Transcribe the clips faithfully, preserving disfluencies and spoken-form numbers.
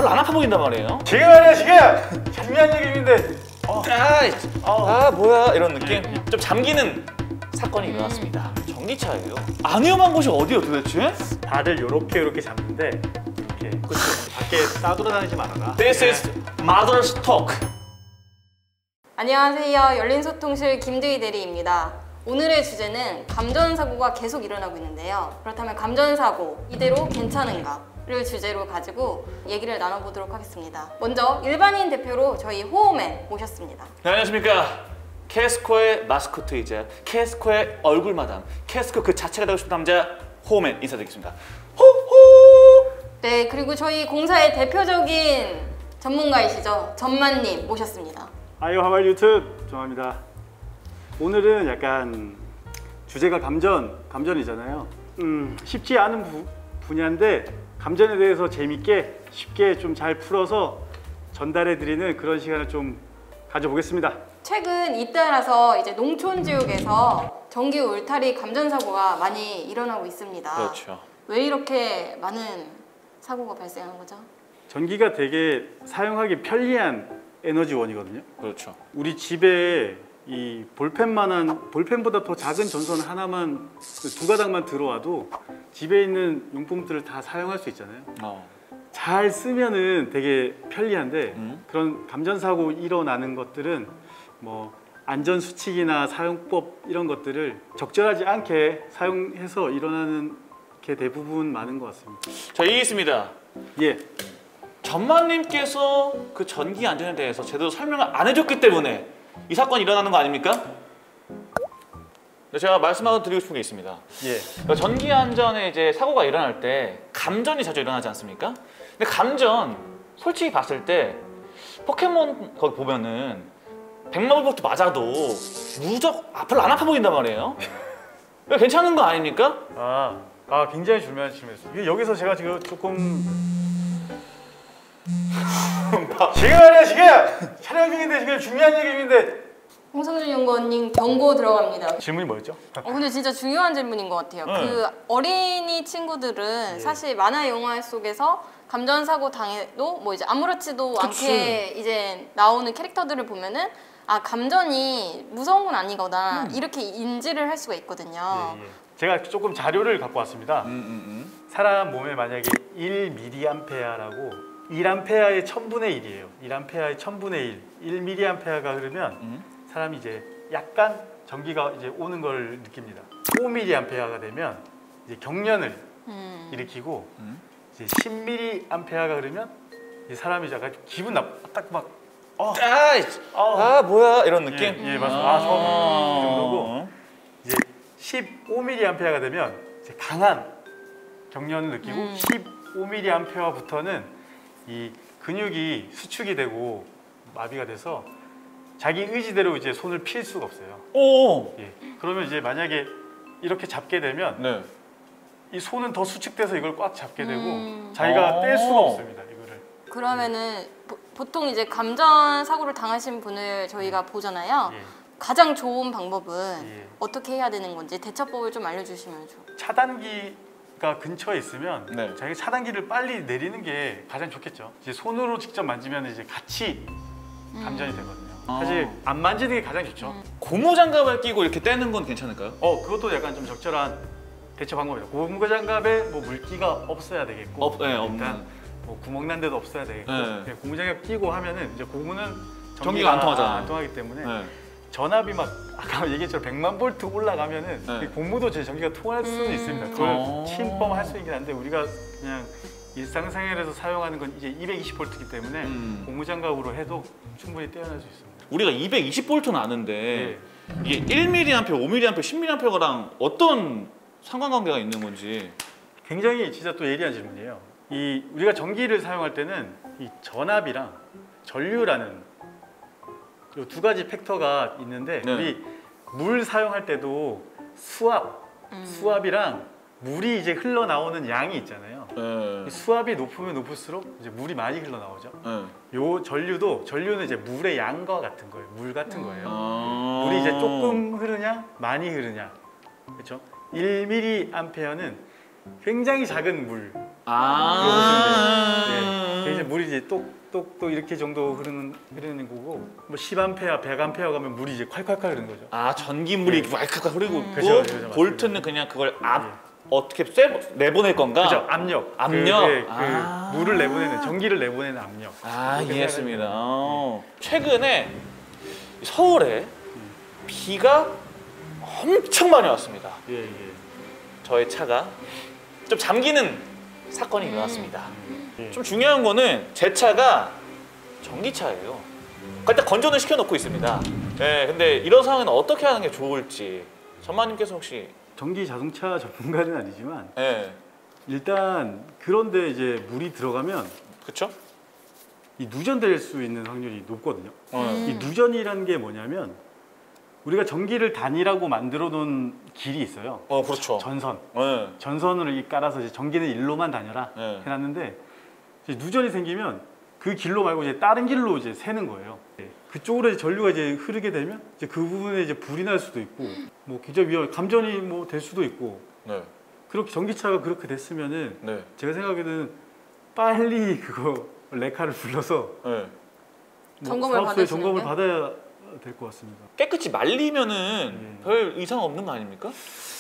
별로 안 아파 보인단 말이에요. 지금 아니야 지금! 중요한 얘기인데 어. 아, 아 뭐야 이런 느낌? 좀 잠기는 사건이 일어났습니다. 전기차예요. 안 위험한 곳이 어디예요 도대체? 다들 요렇게 요렇게 잡는데 이렇게 그렇죠. 밖에 싸돌아다니지 말아라. This is mother's talk. 안녕하세요. 열린소통실 김두희 대리입니다. 오늘의 주제는 감전사고가 계속 일어나고 있는데요. 그렇다면 감전사고 이대로 괜찮은가?를 주제로 가지고 얘기를 나눠보도록 하겠습니다. 먼저 일반인 대표로 저희 호호맨 모셨습니다. 네, 안녕하십니까. 캐스코의 마스코트이자 캐스코의 얼굴 마담, 캐스코 그 자체가 되고 싶은 남자 호호맨 인사드리겠습니다. 호호! 네, 그리고 저희 공사의 대표적인 전문가이시죠. 전만님 모셨습니다. 아이고 하말 유튜브 정합니다. 오늘은 약간 주제가 감전, 감전이잖아요. 음, 쉽지 않은 부, 분야인데 감전에 대해서 재밌게 쉽게 좀 잘 풀어서 전달해드리는 그런 시간을 좀 가져보겠습니다. 최근 잇따라서 이제 농촌 지역에서 전기 울타리 감전 사고가 많이 일어나고 있습니다. 그렇죠. 왜 이렇게 많은 사고가 발생하는 거죠? 전기가 되게 사용하기 편리한 에너지원이거든요. 그렇죠. 우리 집에 이 볼펜만한 볼펜보다 더 작은 전선 하나만 두 가닥만 들어와도 집에 있는 용품들을 다 사용할 수 있잖아요. 어. 잘 쓰면은 되게 편리한데 음? 그런 감전 사고 일어나는 것들은 뭐 안전 수칙이나 사용법 이런 것들을 적절하지 않게 사용해서 일어나는 게 대부분 많은 것 같습니다. 자, 이게 있습니다. 예. 전마님께서 그 전기 안전에 대해서 제대로 설명을 안 해줬기 때문에 이 사건이 일어나는 거 아닙니까? 근데 제가 말씀하고 드리고 싶은 게 있습니다. 예. 그러니까 전기 안전에 이제 사고가 일어날 때 감전이 자주 일어나지 않습니까? 근데 감전 솔직히 봤을 때 포켓몬 거기 보면은 백만 볼트 맞아도 무적 아, 별로 안 아파 보인단 말이에요. 이거 괜찮은 거 아닙니까? 아, 아 굉장히 중요한 질문이었어요. 여기서 제가 지금 조금 지금 아니야 지금! 촬영 중인데 지금 중요한 얘기인데 홍성준 연구원님 경고 들어갑니다. 질문이 뭐였죠? 어, 근데 진짜 중요한 질문인 것 같아요. 네. 그 어린이 친구들은 예. 사실 만화 영화 속에서 감전 사고 당해도 뭐 이제 아무렇지도 그치. 않게 이제 나오는 캐릭터들을 보면은 아 감전이 무서운 건 아니거나 음. 이렇게 인지를 할 수가 있거든요. 예, 예. 제가 조금 자료를 갖고 왔습니다. 음, 음, 사람 몸에 만약에 일 밀리암페어라고 일 암페어의 천분의 일이에요. 일 암페어의 천분의 일, 일 밀리암페어가 흐르면 음. 사람이 이제 약간 전기가 이제 오는 걸 느낍니다. 오 밀리암페어가 되면 이제 경련을 음. 일으키고 음. 이제 십 밀리암페어가 흐르면 이 사람이 약간 기분 나빠 딱막 어, 아, 어. 아 뭐야 이런 느낌? 예, 예 맞습니다. 아, 처음 이 정도고 어. 이제 십오 밀리암페어가 되면 이제 강한 경련을 느끼고 음. 십오 밀리암페어부터는 이 근육이 수축이 되고 마비가 돼서 자기 의지대로 이제 손을 필 수가 없어요. 오. 예. 그러면 이제 만약에 이렇게 잡게 되면 네. 이 손은 더 수축돼서 이걸 꽉 잡게 되고 음. 자기가 오. 뗄 수가 없습니다. 이거를. 그러면은 보, 보통 이제 감전 사고를 당하신 분을 저희가 보잖아요. 예. 가장 좋은 방법은 예. 어떻게 해야 되는 건지 대처법을 좀 알려주시면 좋. 차단기가 근처에 있으면 네. 자기가 차단기를 빨리 내리는 게 가장 좋겠죠. 이제 손으로 직접 만지면 이제 같이 감전이 되거든요. 아. 사실 안 만지는 게 가장 좋죠. 음. 고무 장갑을 끼고 이렇게 떼는 건 괜찮을까요? 어, 그것도 약간 좀 적절한 대처 방법이에요. 고무 장갑에 뭐 물기가 없어야 되겠고, 없, 네, 일단 없는. 뭐 구멍 난 데도 없어야 되겠고, 네. 고무 장갑 끼고 하면은 이제 고무는 전기가, 전기가 안 통하잖아요. 안 통하기 때문에 네. 전압이 막 아까 얘기했처럼 백만 볼트 올라가면은 네. 고무도 제 전기가 통할 수는 음. 있습니다. 그걸 어. 침범할 수 있긴 한데 우리가 그냥 일상생활에서 사용하는 건 이제 이백이십 볼트이기 때문에 음. 고무 장갑으로 해도 충분히 떼어낼 수 있습니다. 우리가 이백이십 볼트는 아는데 네. 이게 일 밀리암페어, 오 밀리암페어, 십 밀리암페어랑 어떤 상관관계가 있는 건지. 굉장히 진짜 또 예리한 질문이에요. 이 우리가 전기를 사용할 때는 이 전압이랑 전류라는 이 두 가지 팩터가 있는데 네. 우리 물 사용할 때도 수압, 음. 수압이랑 물이 이제 흘러나오는 양이 있잖아요. 네. 이 수압이 높으면 높을수록 이제 물이 많이 흘러나오죠. 네. 요 전류도 전류는 이제 물의 양과 같은 거예요. 물 같은 거예요. 아... 물이 이제 조금 흐르냐, 많이 흐르냐, 그렇죠? 일 밀리암페어는 굉장히 작은 물. 아. 보시면 돼요. 그게 이제 물이 이제 똑똑똑 이렇게 정도 흐르는 흐르는 거고 뭐 십 암페어, 백 암페어 가면 물이 이제 콸콸콸 흐르는 거죠. 아 전기물이 네. 왈칵 흐르고 음. 있고 그죠, 그죠, 맞습니다. 볼트는 그냥 그걸 앞 예. 어떻게 쐴 내보낼 건가? 그죠, 압력. 압력? 그, 그, 그 아. 물을 내보내는 전기를 내보내는 압력. 아 그렇게 이해했습니다. 생각하면 어. 최근에 서울에 비가 엄청 많이 왔습니다. 예, 예. 저의 차가 좀 잠기는 사건이 일어났습니다. 예. 좀 중요한 거는 제 차가 전기차예요. 일단 건조는 시켜놓고 있습니다. 네, 근데 이런 상황에는 어떻게 하는 게 좋을지 전마님께서 혹시 전기 자동차 전문가는 아니지만 네, 일단 그런데 이제 물이 들어가면 그렇죠? 이 누전될 수 있는 확률이 높거든요. 어. 이 누전이라는 게 뭐냐면 우리가 전기를 단위라고 만들어 놓은 길이 있어요. 어, 그렇죠. 전선. 네, 전선으로 이 깔아서 이제 전기는 일로만 다녀라 네. 해놨는데 이제 누전이 생기면 그 길로 말고 이제 다른 길로 이제 새는 거예요. 그쪽으로 이제 전류가 이제 흐르게 되면 이제 그 부분에 이제 불이 날 수도 있고 뭐 굉장히 위험, 감전이 뭐 될 수도 있고 네, 그렇게 전기차가 그렇게 됐으면은 네, 제가 생각에는 빨리 그거 레카를 불러서 네. 뭐 점검을 사업소에 받으시는 점검을 게? 받아야 될 것 같습니다. 깨끗이 말리면은 네. 별 이상 없는 거 아닙니까?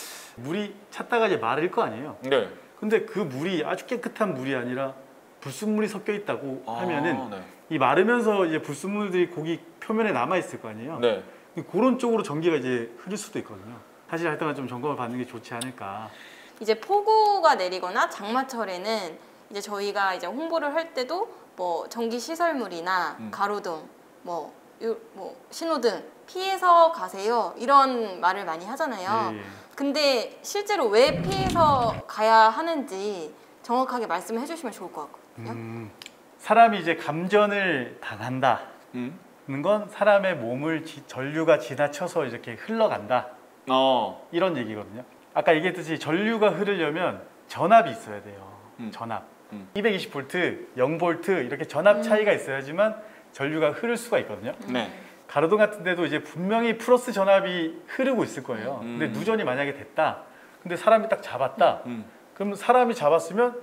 물이 찼다가 이제 마를 거 아니에요. 네. 근데 그 물이 아주 깨끗한 물이 아니라 불순물이 섞여 있다고 아, 하면은 네. 이 마르면서 이제 불순물들이 고기 표면에 남아 있을 거 아니에요. 네. 그런 쪽으로 전기가 이제 흐를 수도 있거든요. 사실 할 때만 좀 점검을 받는 게 좋지 않을까. 이제 폭우가 내리거나 장마철에는 이제 저희가 이제 홍보를 할 때도 뭐 전기 시설물이나 음. 가로등, 뭐, 요- 뭐 신호등 피해서 가세요 이런 말을 많이 하잖아요. 예, 예. 근데 실제로 왜 피해서 가야 하는지 정확하게 말씀을 해주시면 좋을 것 같거든요. 음, 사람이 이제 감전을 당한다는 음. 건 사람의 몸을 지- 전류가 지나쳐서 이렇게 흘러간다 어. 이런 얘기거든요. 아까 얘기했듯이 전류가 흐르려면 전압이 있어야 돼요. 음. 전압. 음. 이백이십 볼트, 영 볼트 이렇게 전압 차이가 있어야지만 전류가 흐를 수가 있거든요. 네. 가로등 같은 데도 이제 분명히 플러스 전압이 흐르고 있을 거예요. 음. 근데 누전이 만약에 됐다. 근데 사람이 딱 잡았다. 음. 그럼 사람이 잡았으면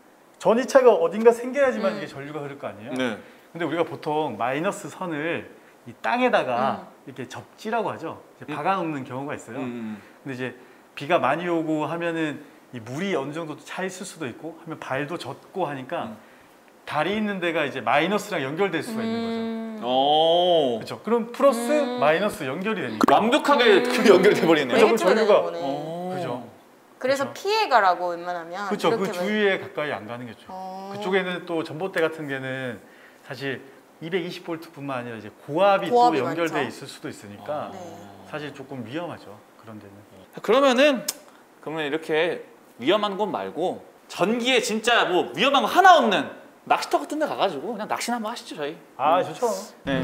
전이차가 어딘가 생겨야지만 음. 이게 전류가 흐를 거 아니에요. 네. 근데 우리가 보통 마이너스 선을 이 땅에다가 음. 이렇게 접지라고 하죠. 이제 음. 박아놓는 경우가 있어요. 음. 근데 이제 비가 많이 오고 하면은 이 물이 어느 정도 차 있을 수도 있고 하면 발도 젖고 하니까 음. 다리 있는 데가 이제 마이너스랑 연결될 수가 있는 거죠. 음. 오. 그렇죠. 그럼 플러스 음. 마이너스 연결이 되니까. 완벽하게 그 연결돼 버리네요. 그죠. 네게티브가 되는 전류가- 거네. 오. 그죠. 그래서 그렇죠. 피해가라고 웬만하면 그렇죠. 그 이렇게 말- 주위에 가까이 안 가는 게 좋죠. 어. 그쪽에는 또 전봇대 같은 게는 사실 이백이십 볼트뿐만 아니라 이제 고압이, 고압이 또 연결돼 많죠. 있을 수도 있으니까 네. 사실 조금 위험하죠. 그런 데는. 그러면은 그러면 이렇게 위험한 곳 말고 전기에 진짜 뭐 위험한 거 하나 없는 낚시터 같은 데 가가지고 그냥 낚시나 한번 하시죠 저희. 아 좋죠. 네.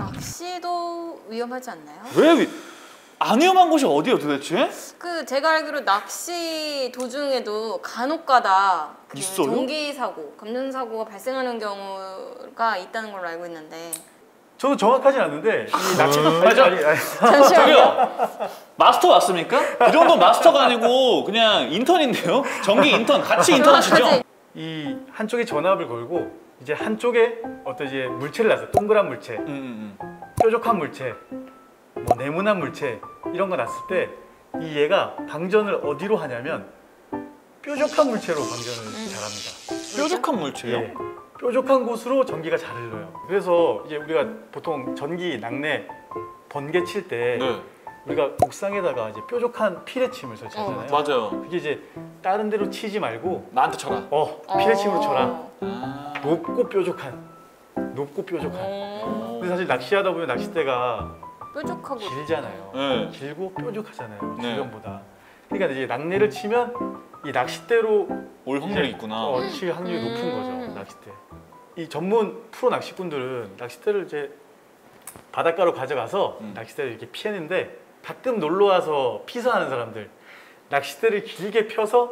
낚시도 위험하지 않나요? 왜 위... 안 위험한 곳이 어디예요 도대체? 그 제가 알기로 낚시 도중에도 간혹가다 그 있어요? 전기 사고, 감전 사고가 발생하는 경우가 있다는 걸로 알고 있는데 저도 정확하진 않는데 이 낚시 맞아. 아니, 아니, 잠시만요. 저기요 마스터 맞습니까? 그 정도 마스터가 아니고 그냥 인턴인데요? 전기 인턴 같이 인턴 하시죠? 정확하지? 이 한쪽에 전압을 걸고 이제 한쪽에 어떤 이제 물체를 놨어요. 동그란 물체, 음, 음, 뾰족한 물체, 뭐 네모난 물체 이런 거 놨을 때 이 얘가 방전을 어디로 하냐면 뾰족한 물체로 방전을 잘합니다. 음. 뾰족한 물체요? 예, 뾰족한 곳으로 전기가 잘 흘러요. 그래서 이제 우리가 보통 전기 낙내 번개 칠 때 네. 우리가 옥상에다가 이제 뾰족한 피레침을 설치하잖아요. 맞아요. 그게 이제 다른 데로 치지 말고 나한테 쳐라. 어 피레침으로 쳐라. 어. 아. 높고 뾰족한, 높고 뾰족한. 어. 근데 사실 낚시하다 보면 낚싯대가 뾰족하고 길잖아요. 네. 길고 뾰족하잖아요. 네. 주변보다. 그러니까 이제 낙내를 치면 이 낚싯대로 올 확률이 이제 있구나. 어, 칠 확률이 음. 높은 거죠. 낚싯대. 이 전문 프로 낚시꾼들은 낚싯대를 이제 바닷가로 가져가서 음. 낚싯대를 이렇게 피했는데 가끔 놀러 와서 피서하는 사람들 낚싯대를 길게 펴서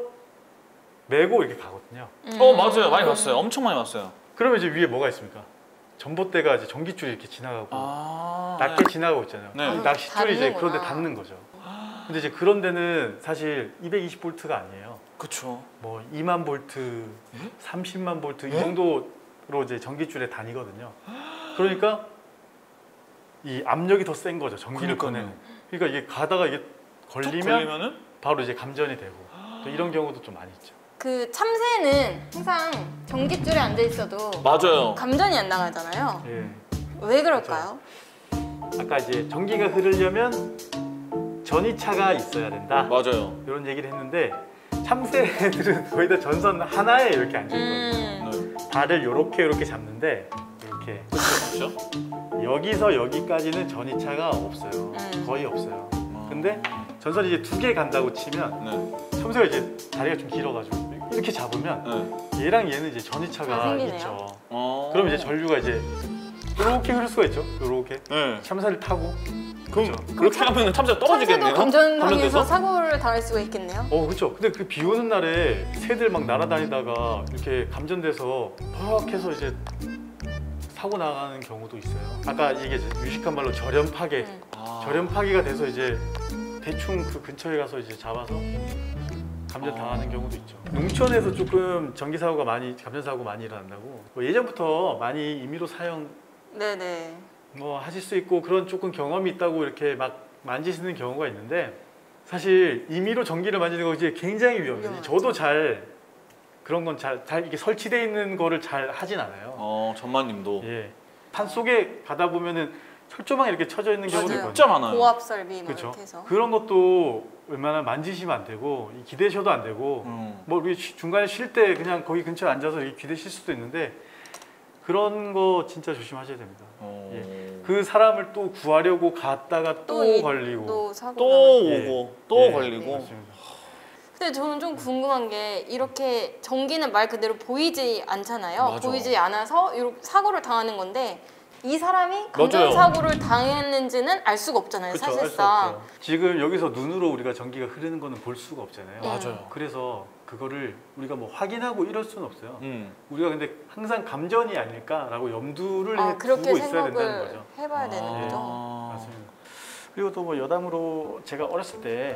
메고 이렇게 가거든요. 음. 어 맞아요. 많이 봤어요. 엄청 많이 봤어요. 그러면 이제 위에 뭐가 있습니까? 전봇대가 이제 전기줄이 이렇게 지나가고 아. 낮게 지나가고 있잖아요. 네. 이 낚싯줄이 이제 닿는구나. 그런데 닿는 거죠. 근데 이제 그런 데는 사실 이백이십 볼트가 아니에요. 그렇죠. 뭐 이만 볼트, 삼십만 볼트 이 네? 정도 이제 전기줄에 다니거든요. 그러니까 이 압력이 더 센 거죠. 전기를 그러니까요. 꺼내는. 그러니까 이게 가다가 이게 툭 걸리면 걸리면은 바로 이제 감전이 되고 또 이런 경우도 좀 많이 있죠. 그 참새는 항상 전깃줄에 앉아 있어도 맞아요. 감전이 안 나가잖아요. 예. 왜 그럴까요? 아까 이제 전기가 흐르려면 전이차가 있어야 된다. 맞아요. 이런 얘기를 했는데 참새들은 거의 다 전선 하나에 이렇게 앉아 있거든요. 음, 네. 발을 이렇게 이렇게 잡는데 이렇게 그렇죠. 여기서 여기까지는 전이차가 없어요. 음. 거의 없어요. 어. 근데 전선이 이제 두 개 간다고 치면 네. 참새가 이제 다리가 좀 길어가지고 이렇게 잡으면 네. 얘랑 얘는 이제 전이차가 잘 생기네요. 있죠. 어. 그럼 이제 전류가 이제 이렇게 흐를 수가 있죠. 이렇게 네. 참새를 타고. 그럼 그렇죠. 그렇게 하면 참새가 떨어지겠네요. 참새도 감전당해서 감전돼서? 사고를 당할 수가 있겠네요. 어 그렇죠. 근데 그 비 오는 날에 새들 막 날아다니다가 이렇게 감전돼서 퍽 해서 이제 사고 나가는 경우도 있어요. 아까 이게 이제 유식한 말로 절연 파괴. 음. 아. 절연 파괴가 돼서 이제 대충 그 근처에 가서 이제 잡아서 감전 아. 당하는 경우도 있죠. 농촌에서 조금 전기 사고가 많이 감전 사고 많이 일어난다고. 뭐 예전부터 많이 임의로 사용 네네. 뭐 하실 수 있고 그런 조금 경험이 있다고 이렇게 막 만지시는 경우가 있는데 사실 임의로 전기를 만지는 거 이제 굉장히 위험해요. 위험하죠. 저도 잘 그런 건 잘 잘 이게 설치되어 있는 거를 잘 하진 않아요. 어, 전마님도 예. 산 속에 가다 보면은 철조망 이렇게 쳐져 있는 경우도 맞아요. 있거든요. 진짜 많아요. 고압 설비 막 그렇죠. 이렇게 해서. 그런 것도 웬만하면 만지시면 안 되고 이 기대셔도 안 되고 음. 뭐 우리 쉬- 중간에 쉴 때 그냥 거기 근처에 앉아서 이렇게 기대실 수도 있는데 그런 거 진짜 조심하셔야 됩니다. 어. 예. 그 사람을 또 구하려고 갔다가 또, 이- 걸리고 또 사고. 또 또... 예. 오고 또 예, 걸리고. 맞습니다. 근데 저는 좀 궁금한 게 이렇게 전기는 말 그대로 보이지 않잖아요. 맞아. 보이지 않아서 이렇게 사고를 당하는 건데 이 사람이 감전 맞아요. 사고를 당했는지는 알 수가 없잖아요. 그쵸, 알수 사실상. 없죠. 지금 여기서 눈으로 우리가 전기가 흐르는 거는 볼 수가 없잖아요. 음. 맞아요. 그래서 그거를 우리가 뭐 확인하고 이럴 수는 없어요. 음. 우리가 근데 항상 감전이 아닐까라고 염두를 아, 해- 그렇게 두고 있어야 된다는 생각을 거죠. 해봐야 되는 아. 거죠. 맞습니다. 그리고 또 뭐 여담으로 제가 어렸을 때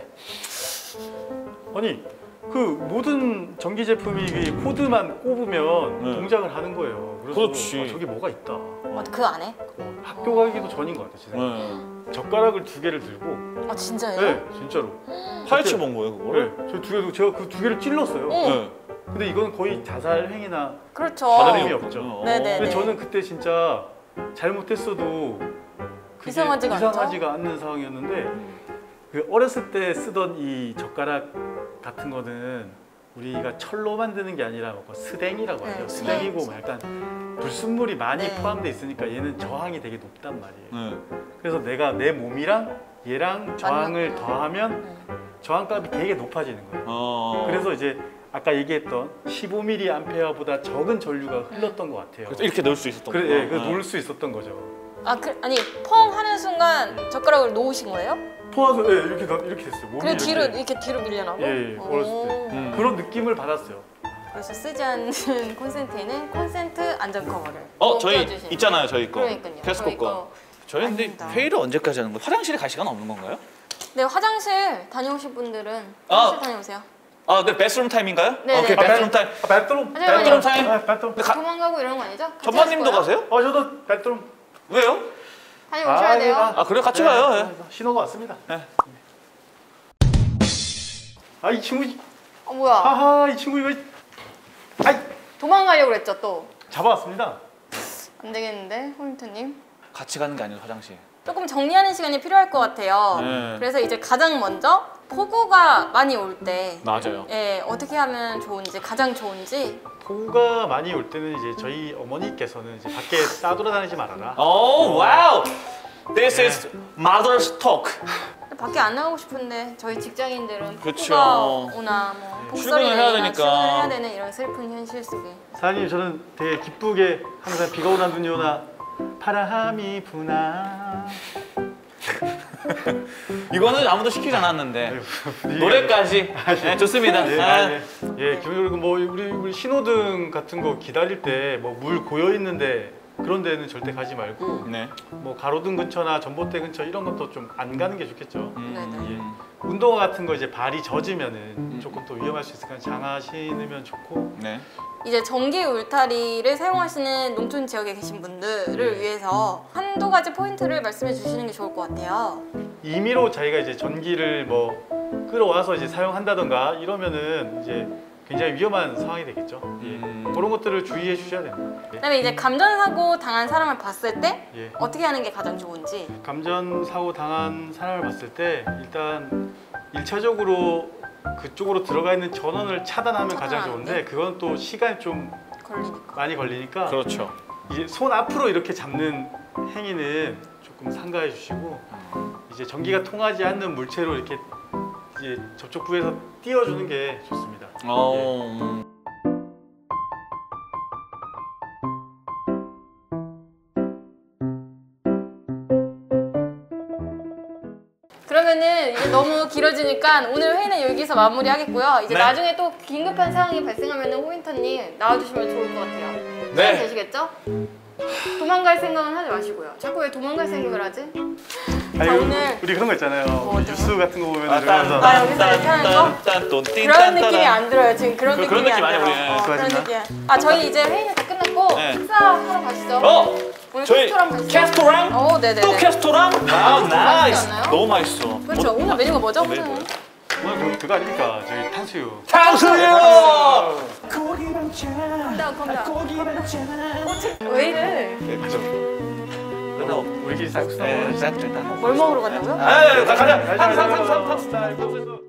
아니 그 모든 전기 제품이 그 코드만 꼽으면 네. 동작을 하는 거예요. 그래서 그렇지. 아, 저기 뭐가 있다. 어, 그 안에? 어, 학교 가기도 전인 것 같아요. 진짜. 네. 젓가락을 두 개를 들고 아 진짜요? 네 진짜로 파헤쳐 본 거예요, 그거를? 네, 저 두 개도 제가 그 두 개를 찔렀어요. 어. 네. 근데 이건 거의 자살 행위나 그렇죠. 다른 의미 없죠. 어. 네네. 근데 저는 그때 진짜 잘못했어도 그게 이상하지가 않죠? 이상하지가 않는 상황이었는데 그 어렸을 때 쓰던 이 젓가락 같은 거는 우리가 철로 만드는 게 아니라 뭐 스댕이라고 하죠. 네, 스댕이고 스댕. 뭐 약간 불순물이 많이 네. 포함되어 있으니까 얘는 저항이 되게 높단 말이에요. 네. 그래서 내가 내 몸이랑 얘랑 저항을 맞나? 더하면 네. 저항값이 되게 높아지는 거예요. 어. 그래서 이제 아까 얘기했던 십오 밀리암페어보다 적은 전류가 흘렀던 것 같아요. 그래서 이렇게 넣을 수 있었던 그래, 거예요. 예, 그래서 놓을 수 있었던 거죠. 아, 그, 아니 펑 하는 순간 젓가락을 놓으신 거예요? 포화서 예, 이렇게 넣- 이렇게 됐어요. 몸이 그래 이렇게. 뒤로 이렇게 뒤로 밀려나고? 예, 예, 어렸을 때. 오. 음. 그런 느낌을 받았어요. 그래서 쓰지 않는 콘센트에는 콘센트 안전 커버를 어, 꼭 저희 껴주시는 있잖아요, 저희 거. 그러니까요. 테스코 저희 거. 저희 근데 아닙니다. 회의를 언제까지 하는 거예요? 화장실에 갈 시간 없는 건가요? 네, 화장실 다녀오신 분들은 아. 화장실 다녀오세요. 아, 네, 베스룸 타임인가요? 네네. 오케이, 아, 베스룸 타임. 아, 배트롬. 하지만 베스룸 타임. 아, 배트롬. 근데 가, 도망가고 이런 거 아니죠? 같이 전마님도 하실 거예요? 가세요? 어, 저도 배트롬. 왜요? 다녀오셔야 아, 돼요. 아, 아, 그래요? 같이 네, 가요. 예. 아, 신호가 왔습니다. 네. 아, 이 친구, 어, 뭐야? 하하, 이 친구 이거, 아이, 도망가려고 그랬죠 또. 잡아왔습니다. 안 되겠는데, 홀린트님. 같이 가는 게 아니라 화장실. 조금 정리하는 시간이 필요할 것 같아요. 네. 그래서 이제 가장 먼저 폭우가 많이 올 때, 맞아요. 예, 어떻게 하면 좋은지, 가장 좋은지. 폭우가 많이 올 때는 이제 저희 어머니께서는 이제 밖에 싸돌아다니지 말아라. 오, 와우. This is mother's talk. 밖에 안 나가고 싶은데 저희 직장인들은 그쵸. 폭우가 오나 뭐 네. 폭설이 출근을 해야 내리나 되니까. 출근을 해야 되는 이런 슬픈 현실 속에. 사장님, 저는 되게 기쁘게 항상 비가 오나 눈이 오나 바람이 부나. 이거는 아무도 시키지 않았는데 네. 노래까지. 네, 좋습니다. 예, 아, 아, 예, 예, 기본적으로 뭐 우리, 우리 신호등 같은 거 기다릴 때 뭐 물 고여 있는데 그런 데는 절대 가지 말고 네. 뭐 가로등 근처나 전봇대 근처 이런 것도 좀 안 가는 게 좋겠죠. 네네. 예. 운동화 같은 거 이제 발이 젖으면은 조금 또 위험할 수 있으니까 장화 신으면 좋고. 네. 이제 전기 울타리를 사용하시는 농촌 지역에 계신 분들을 네. 위해서 한두 가지 포인트를 말씀해 주시는 게 좋을 것 같아요. 임의로 자기가 이제 전기를 뭐 끌어와서 이제 사용한다던가 이러면은 이제 굉장히 위험한 상황이 되겠죠. 예. 음. 그런 것들을 주의해 주셔야 됩니다. 예. 그다음에 이제 감전사고 당한 사람을 봤을 때 예. 어떻게 하는 게 가장 좋은지. 감전 사고 당한 사람을 봤을 때 일단 일차적으로 그쪽으로 들어가 있는 전원을 차단하면 가장 차단하는데? 좋은데 그건 또 시간이 좀 걸리니까. 많이 걸리니까 그렇죠. 이제 손 앞으로 이렇게 잡는 행위는 조금 삼가해 주시고 이제 전기가 통하지 않는 물체로 이렇게 이제 접촉 부에서 띄워주는 게 좋습니다. 어. 음. 그러면은 이제 너무 길어지니까 오늘 회의는 여기서 마무리하겠고요. 이제 네. 나중에 또 긴급한 상황이 발생하면은 호인턴님 나와주시면 좋을 것 같아요. 네. 네. 되시겠죠? 도망갈 생각은 하지 마시고요. 자꾸 왜 도망갈 생각을 하지? 아니, 자, 우리- 오늘 우리 그런 거 있잖아요. 뭐 우리 어떤 뉴스 같은 거 보면 아, 들어가서 아, 여기서 이렇게 하는 거? 딴딴 그런 느낌이 안 들어요. 지금 그런 그- 느낌이 그런 느낌 안 아니야, 들어요. 우리. 어, 그런 수고하셨나? 느낌. 아 저희 이제 회의는 다 끝났고 네. 식사하러 가시죠. 어? 오늘 저희 캐스토랑 가시죠. 캐스토랑? 어, 네네네. 또 캐스토랑? 아, 나이스. 않나요? 너무 맛있어. 그렇죠. 오늘 메뉴가 뭐죠? 메뉴 오늘은? 뭐예요? 오늘 그, 그거 아닙니까? 저희 탕수육. 탕수육! 컴다운 컴다운. 왜 이래? 우리끼리 쌀국수 네, 먹어야지. 짠, 짠. 뭘 먹으러 간다고요? 아, 가자. 가자, 탕수육, 가자. 탕수육, 탕수육.